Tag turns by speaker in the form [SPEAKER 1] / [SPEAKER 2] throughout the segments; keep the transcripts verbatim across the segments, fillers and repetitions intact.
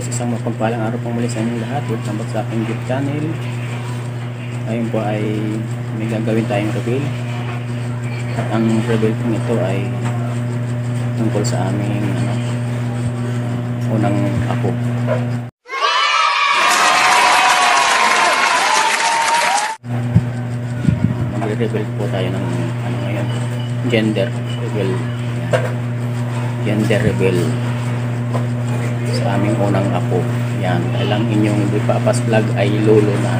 [SPEAKER 1] boss, isang mapagpalang araw po muli sa inyong lahat. Welcome back sa aking YouTube channel. Ngayon po ay may gagawin tayong reveal. At ang reveal po ito ay tungkol sa aming ano, uh, unang apo. Magre-reveal po tayo ng ano ngayon, gender reveal. Gender reveal sa aming unang apo. Yan, alang inyong ipapas vlog ay lolo na.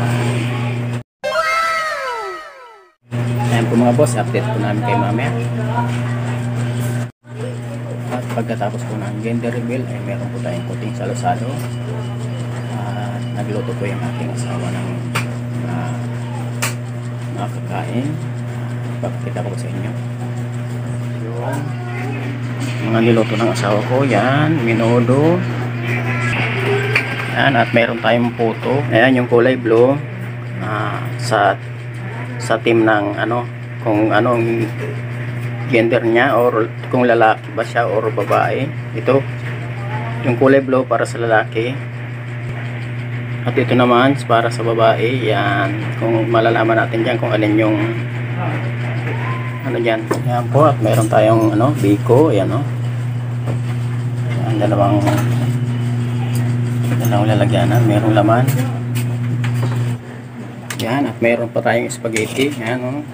[SPEAKER 1] Ayan po mga boss, update po namin kay mamaya. At pagkatapos po ng gender reveal ay meron po tayong kuting salo-salo. At nagluto po yung aking asawa ng uh, mga kakain. Ipapakita ko sa inyo yung mga niluto ng asawa ko. Yan, minudo. Yan, at meron tayong puto. Ayan yung kulay blue, uh, sa sa team ng ano, kung anong gender niya, or kung lalaki ba siya or babae. Ito yung kulay blue para sa lalaki, at ito naman para sa babae. Yan, kung malalaman natin dyan kung alin yung ano dyan. Yan po, at meron tayong ano, biko. Ayan o, yan, dalawang dalawang lalagyanan, merong laman. Yan, at meron pa tayong spaghetti. Yan o,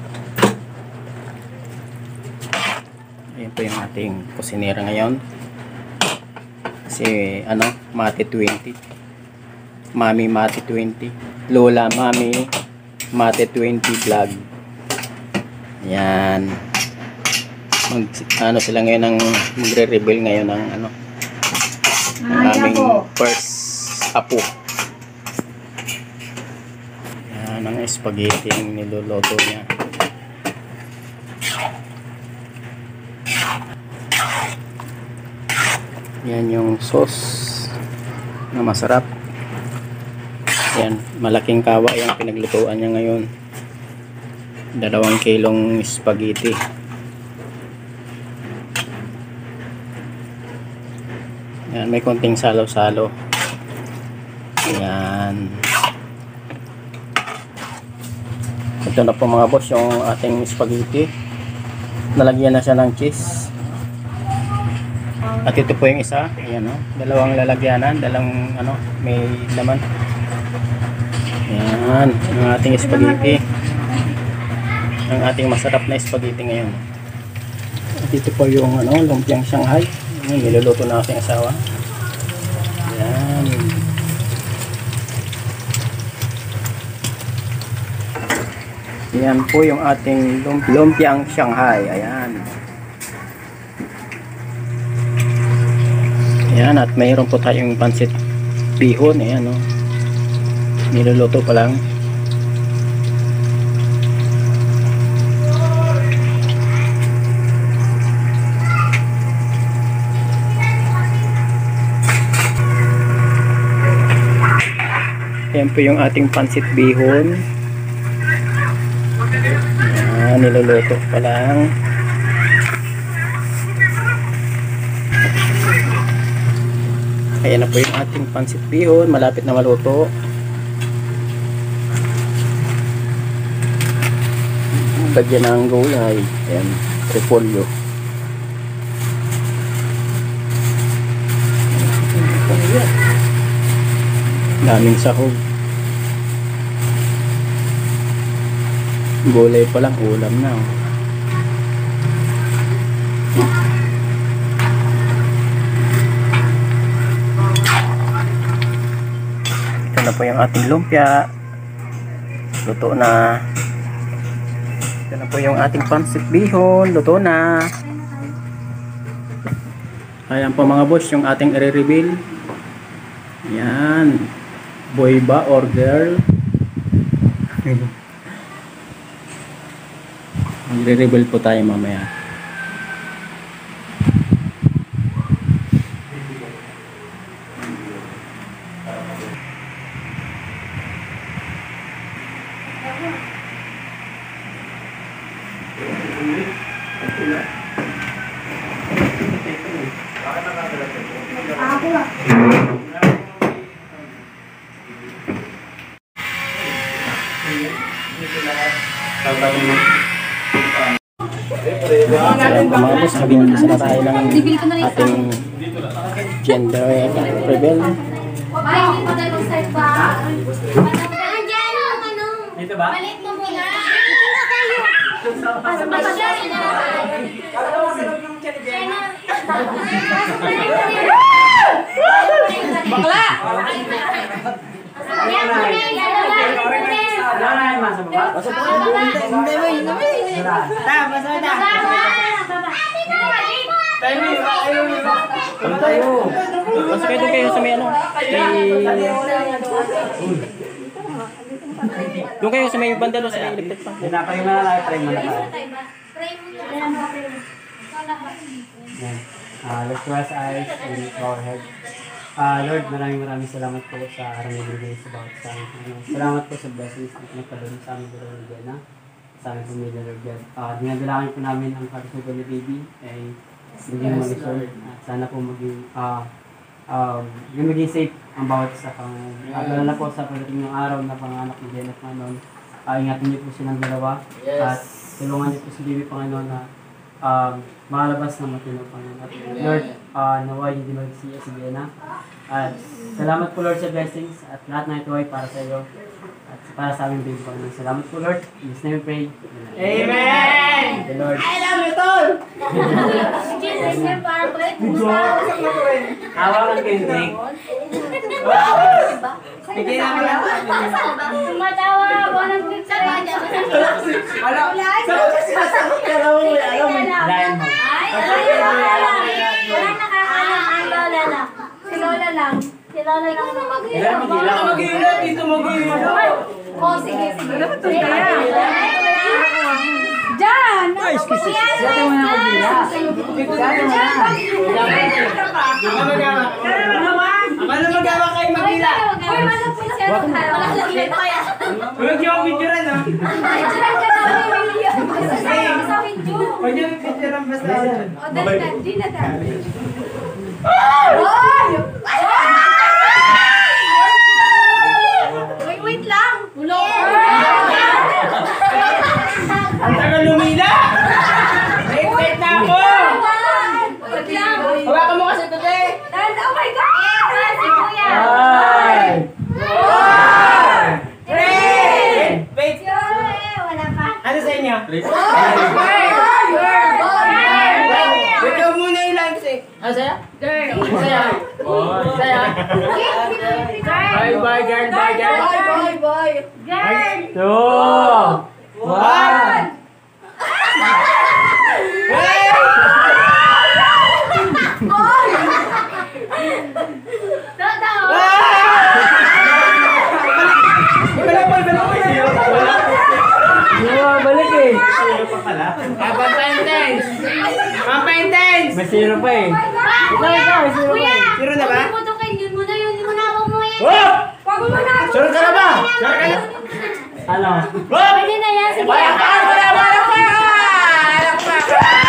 [SPEAKER 1] ayan po yung ating kusinera ngayon. Kasi ano, Mati twenty, Mami Mati twenty, Lola Mami Mati twenty vlog. Yan, mag ano sila ngayon ng magre-reveal ngayon ng ano, ng aming first apo. Yan ang spaghetti yung niluluto niya. Yan yung sauce na masarap. Yan, malaking kawa yung pinaglutuan niya ngayon. Dalawang kilong spaghetti. Yan, may konting salo-salo. Yan. Ito na po mga boss yung ating spaghetti. Nalagyan na siya ng cheese. At ito po yung isa. Ayan o, dalawang lalagyanan, dalawang ano, may laman. Yan, ang ating spaghetti. Ang ating masarap na spaghetti ngayon. At ito po yung ano, lumpiang Shanghai. Yan, niluluto na aking asawa. Yan. Yan po yung ating lumpiang Shanghai. Ayan. Ayan, at mayroon po tayong pansit bihon. Ayan o, niluluto pa lang. Ayan po yung ating pansit bihon. Ayan, niluluto pa lang. Ayan na po yung ating pansit bihon, malapit na maluto. Lagyan ng gulay. Ayan, repolyo. Daming sahog. Gulay pa lang, ulam na. Ito na po yung ating lumpia. Luto na. Ito na po yung ating pansit bihon. Luto na. Ayan po mga boss, yung ating i-reveal. Yan, boy ba or girl? Magre-reveal po tayo mamaya.
[SPEAKER 2] Ako
[SPEAKER 1] Ayan, mga boss, mag-umpisa na tayo ng ating gender reveal.
[SPEAKER 2] Ay, hindi pa tayo mag-start pa. Nandiyan ang ano. Dito ba? Malit mo muna. Dito na kayo. Pasok pa siya. Bakla! Yan, kunin. Yan, masok pa. Masok pa. Hindi mo, hindi mo. Tama, masok na.
[SPEAKER 1] Ano tayo? Mas kayo doon kayo sa may ano? Doon kayo sa may banda doon sa may electric pa.
[SPEAKER 3] Pinapay mo na lang, pray mo na tayo. Uh, let's close eyes and bow our head. Uh, Lord, maraming maraming salamat po sa araw na ibigay sa bawat sa amin. Uh, salamat po sa blessings na pinagpalun sa aming gano'n na Diana, sa aming pamilya, Lord God. Uh, dinadalangin po namin ang kagustuhan ni baby ay maging mag-isol at sana po maging uh, um, maging safe ang bawat isa pang uh, lalo na po sa pagdating ng araw na panganak ni Diana Panginoon. Uh, ingatan niyo po silang dalawa at tulungan niyo po si baby Panginoon na um, malabas ng matino Panginoon. At Lord, uh, naway hindi magsiya si Diana. At salamat po Lord sa blessings at lahat na ito ay para sa iyo at para sa aming baby Panginoon. Salamat po Lord. In His name we pray.
[SPEAKER 2] Amen!
[SPEAKER 3] The Lord.
[SPEAKER 2] I love you, Tol! Jesus name, para balik mo sa
[SPEAKER 3] Hawakan kayo, Nick. Bigyan namin lang.
[SPEAKER 2] Tumatawa ako ng picture.
[SPEAKER 3] Alam mo, alam mo, alam mo. Lain mo.
[SPEAKER 2] Ay, ay, Lola lang. Wala nakakaalam ang Lola lang. Si Lola lang. Si Lola lang na mag-iwan.
[SPEAKER 3] Ilan mag-ilan? Mag-ilan, dito mag-ilan.
[SPEAKER 2] Oh, sige, sige. Diyan! Ay, excuse me.
[SPEAKER 3] Dito mo na mag-ilan. Dito mo na. Ano magawa kayo mag-ilan?
[SPEAKER 2] Uy, manap po siya. Malalagyan pa yan.
[SPEAKER 3] Huwag niyo ako picturean, ha?
[SPEAKER 2] Picturean ka namin, Emilio. Sa video.
[SPEAKER 3] Huwag niyo picturean basta.
[SPEAKER 2] O, dali na. Di na dali. Hoy! Wait, wait lang. Ulo.
[SPEAKER 3] Ang tagal lumila! Wait, wait na ako!
[SPEAKER 2] Wait lang.
[SPEAKER 3] Hawakan mo kasi ito, te!
[SPEAKER 2] Oh my God! Si Kuya.
[SPEAKER 3] Ay! One! Three! Wait!
[SPEAKER 2] Wala pa.
[SPEAKER 3] Ano sa inyo?
[SPEAKER 2] Wait!
[SPEAKER 3] Wait lang muna ilan kasi. Ano sa'yo?
[SPEAKER 2] Girl.
[SPEAKER 3] Sa'yo? Sa'yo? Bye bye girl, bye girl.
[SPEAKER 2] Boy, boy. Girl.
[SPEAKER 3] Two! One! Balik eh. Zero pa pala. Pampaintens! Pampaintens! May zero pa eh. Ikaw, ikaw, may zero pa eh. Zero na ba?
[SPEAKER 2] Huwag mo tukin. Yun muna yun. Yun muna ako mo yan.
[SPEAKER 3] Oh!
[SPEAKER 2] Huwag mo muna ako.
[SPEAKER 3] Sure ka na ba? Sure ka na? Ano? Oh!
[SPEAKER 2] Pwede na yan. Sige.
[SPEAKER 3] Wala pa! Wala pa! Wala pa! Wala pa!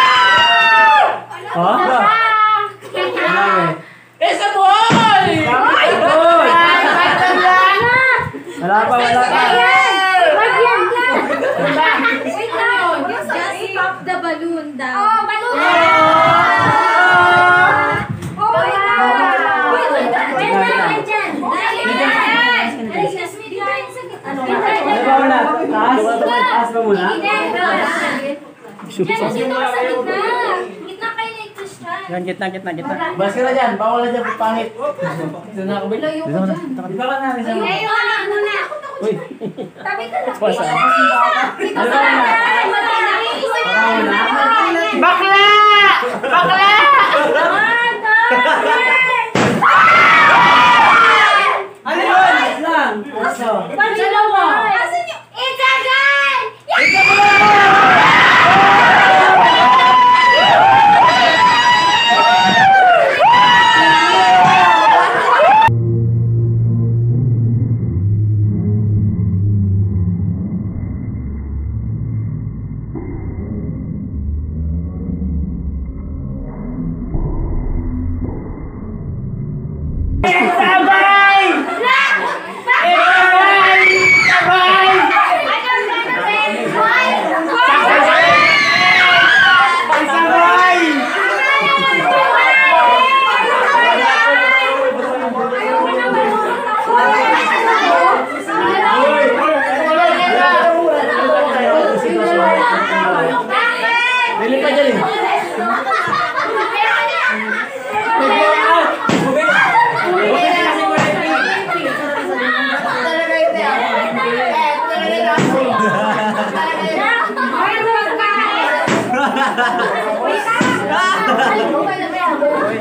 [SPEAKER 3] Oh? Wala eh. Isa boy! Ay, boy! Wala pa, wala pa.
[SPEAKER 2] Magyan lang. Wait lang. Just pop the balloon down. Oh, balloon! Oh my God! Wait, wait, wait. Wait, dyan. Excuse me, dito yung sa gitna.
[SPEAKER 3] Ano ba muna? Taas? Taas ba muna?
[SPEAKER 2] Dyan, dito sa gitna. Gitna kayo ni Christian.
[SPEAKER 1] Yan, gitna, gitna, gitna.
[SPEAKER 3] Bas ka na dyan. Bawal na dyan. Pangit. Ito na ako ba?
[SPEAKER 2] Layo ko dyan.
[SPEAKER 3] Di ba ka na? Isa mo.
[SPEAKER 2] Ay, wala, ano na.
[SPEAKER 3] Uy.
[SPEAKER 2] Tabi ka lang.
[SPEAKER 1] Basta.
[SPEAKER 2] Dito sa gitna.
[SPEAKER 3] Bakla! Bakla! Ano yun? Lang. Puso.
[SPEAKER 2] Dalawa. Asan yung... It's a gun!
[SPEAKER 3] Sabay! Sabay!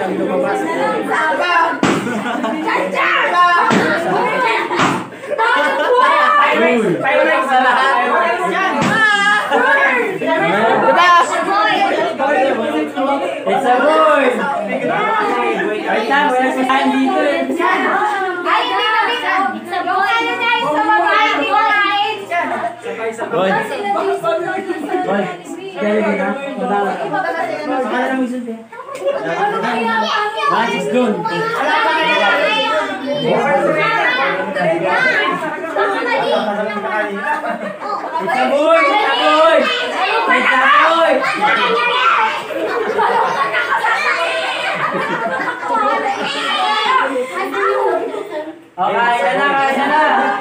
[SPEAKER 3] kami lumabas. Fireworks sa lahat. It's a boy! Wait lang, wala si Han dito eh. Boy! Boy! Dali ka na? Wala lang. Wala lang whistle eh. Mas is done. It's a boy! It's a boy! It's a boy! Okay, kaya na, kaya na!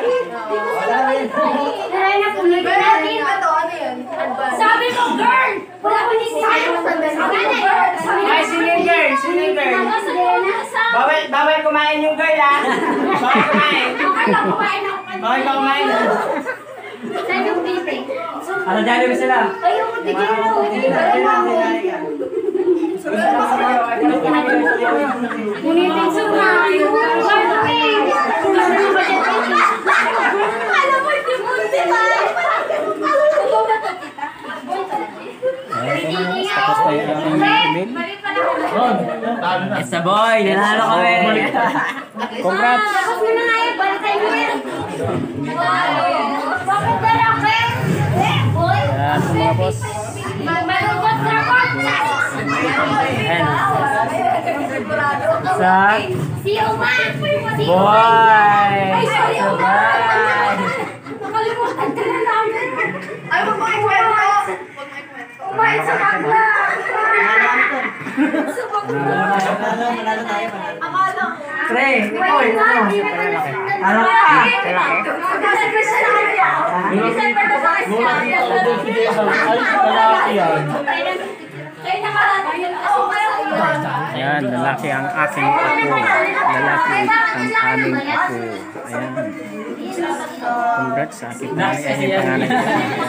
[SPEAKER 2] Sabi mo, girl! Wala ko ni siya.
[SPEAKER 4] Ay, singing girl, singing girl. Bawal, bawal kumain yung girl, ha? Bawal kumain. Bawal ka kumain.
[SPEAKER 2] Saan yung baby?
[SPEAKER 3] Ano dyan ba sila?
[SPEAKER 2] Ayun, tigil mo. Munitin sa mga. Alam mo, hindi mo sila.
[SPEAKER 1] Tapos tayo ang email.
[SPEAKER 3] It's a boy! Nanalo kami!
[SPEAKER 1] Congrats!
[SPEAKER 2] Tapos mo na nga yun, balikan mo yan. Bakit lalaki? Boy?
[SPEAKER 1] Yan po mga boss.
[SPEAKER 2] Malubot na ko.
[SPEAKER 3] And sa
[SPEAKER 2] Si Uma. Si
[SPEAKER 3] boy!
[SPEAKER 2] Ay, sorry,
[SPEAKER 3] It's a
[SPEAKER 2] Uma.
[SPEAKER 3] boy!
[SPEAKER 2] Nakalimutan ka na namin. Ay, wag mo ikwento. Uma, isa bakla.
[SPEAKER 3] Pre! Oy! Ano ka?
[SPEAKER 1] Ayan, lalaki ang aking apo. Lalaki ang aming apo. Ayan. Congrats sa aking panganay. Ay, yung panganay ko.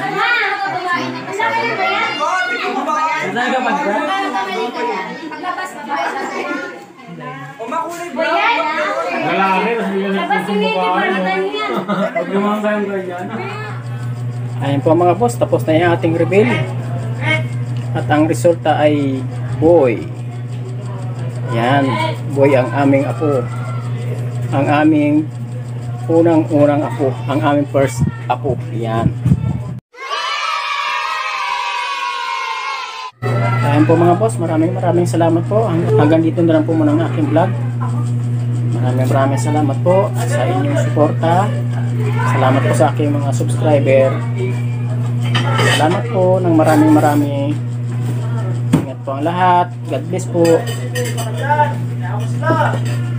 [SPEAKER 3] Saan ka pag
[SPEAKER 2] Paglabas mo ba?
[SPEAKER 4] Umakulay bro.
[SPEAKER 3] Lalaki, mas bigyan ng
[SPEAKER 2] Labas yung hindi palitan niya.
[SPEAKER 3] pag lumang kayong ganyan.
[SPEAKER 1] Ayan po mga boss, tapos na yung ating reveal. At ang resulta ay boy. Yan, boy ang aming apo. Ang aming unang-unang apo. Ang aming first apo. Yan. Ayan po mga boss, maraming maraming salamat po. Hanggang dito na lang po muna ang aking vlog. Maraming maraming salamat po sa inyong suporta. Salamat po sa aking mga subscriber. Salamat po ng maraming maraming. Ingat po ang lahat. God bless po.